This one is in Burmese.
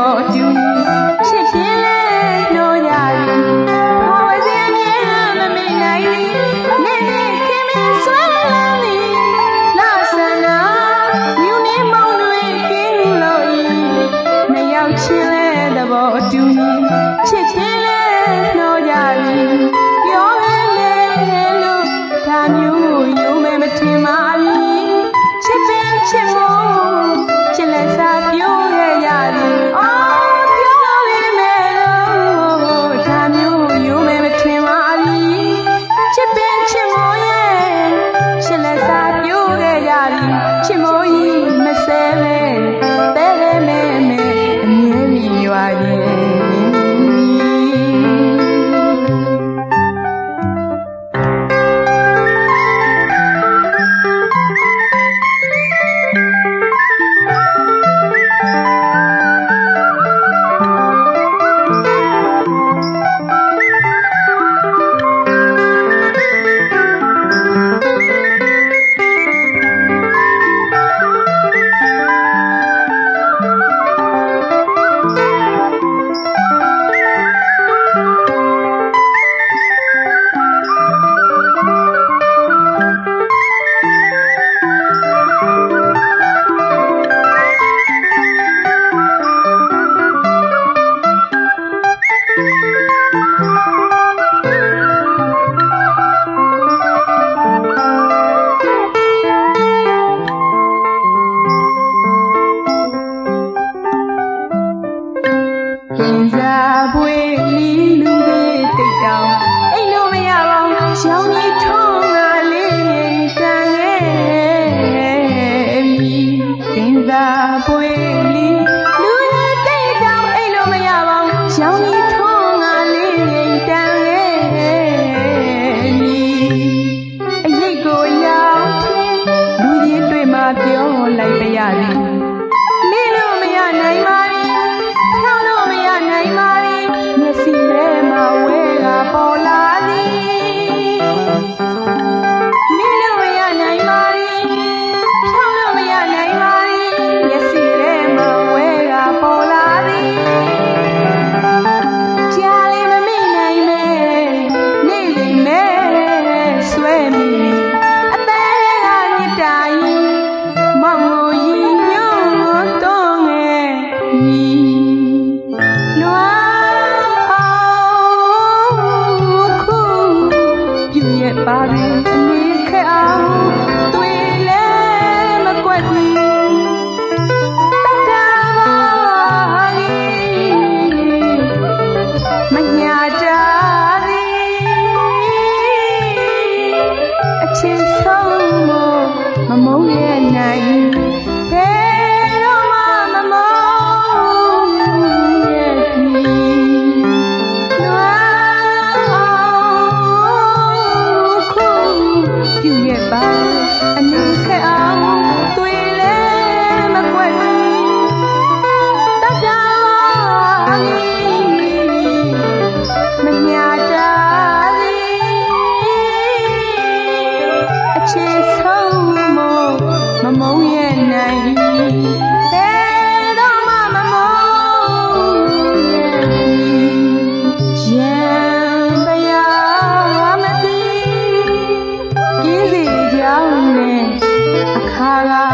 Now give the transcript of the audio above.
ဘောတူချစ်ပြင်းလဲနှိုးကြပြီဘာဝစင်မြဲမမေ့နိုင်ဘူးနေနေခင်မင်းဆွဲလန်းပြီလာဆန္ဒမြူနေမောင်းတွေကင်းလို့ဤနှစ်ယောက်ချင်းလဲသဘောတူချစ်ပြင်းလဲနှိုးကြပြီပြောလဲလို့ဒါမျိုးယူမယ်မထင်ပါဘူးချစ်ပင်ချစ်မို့ချစ်လက်စားပြိုးခဲ့ကြသည်ပြောလိမ့်မယ်လို့ဒါမျိုးယူမယ်မထင်ပါဘူးချစ်ပင်ချစ်မို့ရဲ့ချစ်လက်စားပြိုးခဲ့ကြသည်ချစ်မို့ကြီးမဆဲလဲတဲလဲမဲမဲအမြဲမြင်ရွာရဲ့ခါ